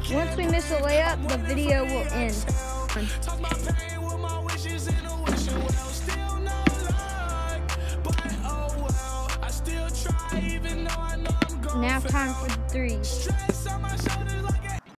Once we miss a layup, the video will end. Now time for the threes.